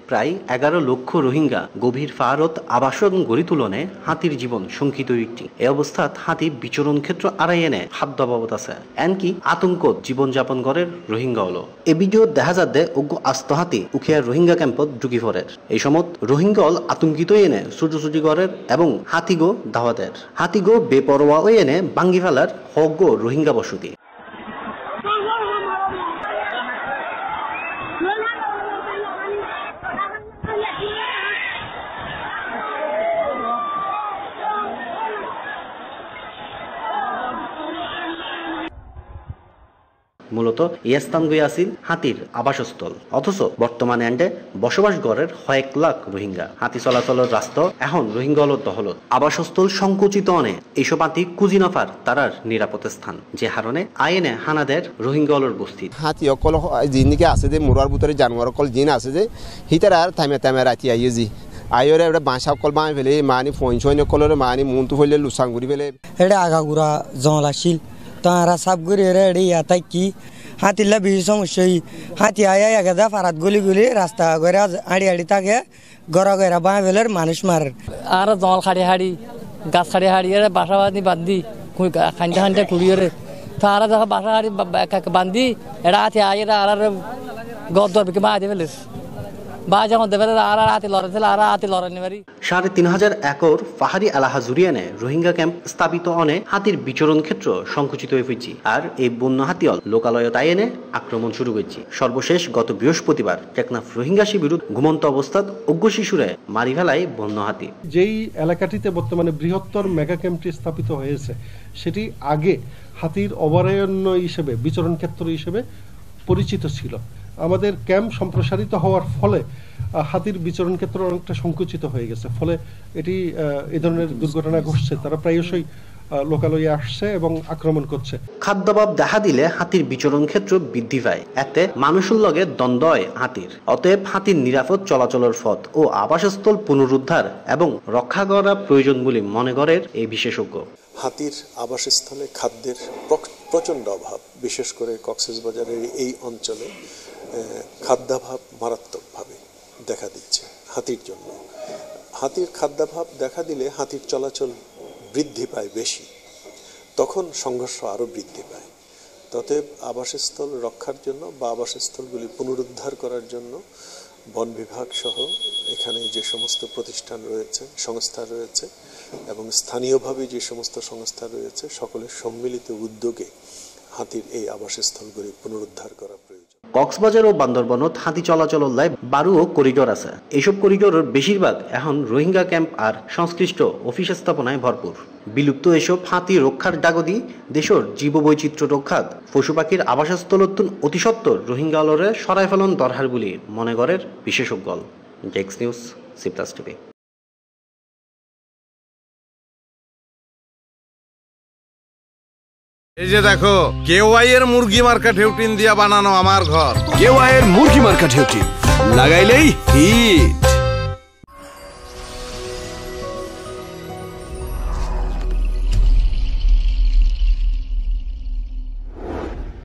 প্রায় ১১ লক্ষ রোহিঙ্গা গভীর ফারত আবাসন গড়ি তুলনে হাতির জীবন শঙ্কিত একটি। এ অবস্থাত হাতি বিচরণ ক্ষেত্র আড়াই এনে খাদ্য বাবদ আছে এনকি আতঙ্ক জীবনযাপন করের রোহিঙ্গা হলো। এ ভিডিও দেখা যাতে অজ্ঞ আস্ত হাতি উখিয়ার রোহিঙ্গা ক্যাম্পত ঢুকি পড়ের। এই সময় রোহিঙ্গা হল আতঙ্কিত এনে ছুটোছুটি করের এবং হাতিগো দাওয়াতের। হাতিগো বেপরোয়া হয়ে এনে ভাঙ্গি ফেলার হজ্ঞ রোহিঙ্গা বসতি। মূলত এই স্থানগুলি আছিল হাতির আবাসস্থল, অথচ বর্তমানে এন্ডে বসবাস গড়ের কয়েক লাখ রোহিঙ্গা। হাতি চলাচলের রাস্তা এখন রোহিঙ্গা দহলত আবাসস্থল সংকুচিত অনে এইসব হাতি কুজি নফার তারার নিরাপদ স্থান, যে হারণে আইনে হানাদের রোহিঙ্গা বস্তি। হাতি অকল জিনিকে আছে যে মোড়ার ভিতরে জানোয়ার অকল জিন আছে যে হিতার আর থামে থামে রাতি আইয়ে জি আইরে এটা বাঁশা অকল বাঁই ফেলে মানি ফোন সৈন্য কলরে মানি মনতু ফেলে লুসাঙ্গুড়ি ফেলে এটা আগাগুড়া জল আসিল তারা সাপ করে রেডি তাই কি হাতিলা বেশি সমস্যা হাতি আয়া একাদা ফারাত গলি গলি রাস্তা করে আড়ি আড়ি থাকে গড়া গড়া বাঁ ফেলের মানুষ মারের আর জল খাড়ি হাড়ি গাছ খাড়ি হাড়ি বাসা বান্ধি খান্ডা খান্ডা কুড়িয়ে তারা যখন বাসা হাড়ি বান্ধি এটা হাতি আয় আর গদ দরবিকে মা দিয়ে ফেলিস। ৩,৫০০ একর পাহাড়ি এলাকা জুড়িয়ে রোহিঙ্গা ক্যাম্প স্থাপিত অনে হাতির বিচরণ ক্ষেত্র সংকুচিত হয়ে পড়ছে। আর এই বন্য হাতিয়ল লোকালয় তাই এনে আক্রমণ শুরু করেছে। সর্বশেষ গত বৃহস্পতিবার টেকনাফ রোহিঙ্গা শিবির ঘুমন্ত অবস্থাত অজ্ঞ শিশুরে মারি ফেলায় বন্য হাতি। যেই এলাকাটিতে বর্তমানে বৃহত্তর মেগা ক্যাম্পটি স্থাপিত হয়েছে সেটি আগে হাতির অভয়ারণ্য হিসেবে বিচরণ ক্ষেত্র হিসেবে পরিচিত ছিল। আমাদের ক্যাম্প সম্প্রসারিত হওয়ার ফলে হাতির বিচরণ ক্ষেত্র অনেকটা সংকুচিত হয়ে গেছে, ফলে এটি এই ধরনের দুর্ঘটনা ঘটছে। তারা প্রায়শই লোকালয়ে আসছে এবং আক্রমণ করছে। খাদ্যাভাব দেখা দিলে হাতির বিচরণ ক্ষেত্র বৃদ্ধি পায়, এতে মানুষের লগে দ্বন্দ্ব হয় হাতির। অতএব হাতির নিরাপদ চলাচলের পথ ও আবাসস্থল পুনরুদ্ধার এবং রক্ষা করা প্রয়োজন বলে মনে করেন এই বিশেষজ্ঞ। হাতির আবাসস্থলে খাদ্যের প্রচণ্ড অভাব, বিশেষ করে কক্সবাজারের এই অঞ্চলে খাদ্যাভাব মারাত্মকভাবে দেখা দিচ্ছে হাতির জন্য। হাতির খাদ্যাভাব দেখা দিলে হাতির চলাচল বৃদ্ধি পায় বেশি, তখন সংঘর্ষ আরও বৃদ্ধি পায়। ততএব আবাসস্থল রক্ষার জন্য বা আবাসস্থলগুলি পুনরুদ্ধার করার জন্য বন বিভাগ সহ এখানে যে সমস্ত প্রতিষ্ঠান রয়েছে, সংস্থা রয়েছে এবং স্থানীয়ভাবে যে সমস্ত সংস্থা রয়েছে, সকলের সম্মিলিত উদ্যোগে হাতির এই আবাসস্থলগুলি পুনরুদ্ধার করা প্রয়োজন। কক্সবাজার ও বান্দরবনত হাতি চলাচল লাই 12 করিডোর আছে। এইসব করিডোরের বেশিরভাগ এখন রোহিঙ্গা ক্যাম্প আর সংশ্লিষ্ট অফিস স্থাপনায় ভরপুর। বিলুপ্ত এসব হাতি রক্ষার ডাগদি দেশের জীববৈচিত্র্য রক্ষাত পশু পাখির আবাসস্থলতুন অতি সত্বর রোহিঙ্গা আলরে সরাই ফেলন দরকার বলে মনে করেন বিশেষজ্ঞ। ডেক্স নিউজ, সিপ্লাস টিভি। এই যে দেখো, কেওয়াই এর মুরগি মার্কা ঢেউটিন দিয়া বানানো আমার ঘর। কেওয়াই এর মুরগি মার্কা ঢেউটিন লাগাইলেই হিট।